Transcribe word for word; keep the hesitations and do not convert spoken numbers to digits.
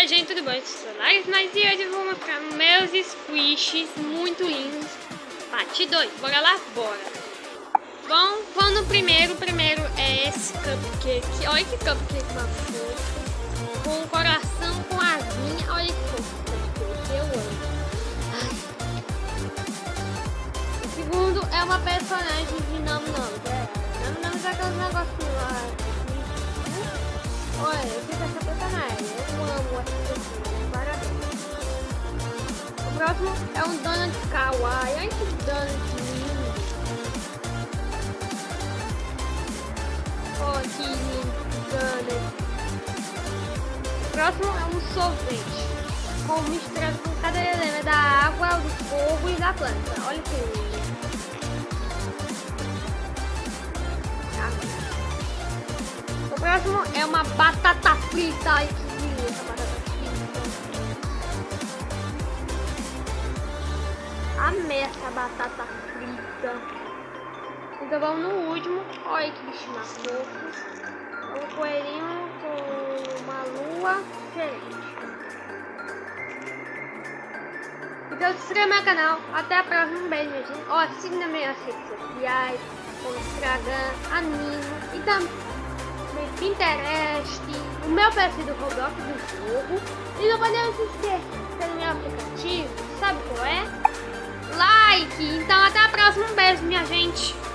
Oi gente, tudo bom? Eu sou a Laís, mas e hoje eu vou mostrar meus squishes muito lindos. Parte dois, bora lá? Bora! Bom, vamos no primeiro. O primeiro é esse cupcake. Olha que cupcake mais fofo. Com um coração, com asinha. Olha que fofo cupcake, eu amo. Ai. O segundo é uma personagem de Nam Nam. Nam Nam é aqueles negocinhos lá. Olha, eu fiz essa personagem. Eu amo essa pessoa. Parabéns. O próximo é um Donald Kawaii. Olha que Donald lindo. Olha que lindo Donald. O próximo é um sorvete. Com misturado com cada elemento da água, do fogo e da planta. Olha que lindo. O próximo é uma batata frita. Ai, que linda essa batata frita. Amei essa batata frita. Então vamos no último. Olha que bichinho mais fofo. Um coelhinho com uma lua diferente. Então se inscreva no meu canal. Até a próxima. Um beijo, gente. Ó, siga nas minhas redes sociais. Como Instagram, Animo e também Pinterest, o meu perfil do Roblox do jogo. E não podemos esquecer do meu aplicativo, sabe qual é? Like! Então até a próxima, um beijo, minha gente!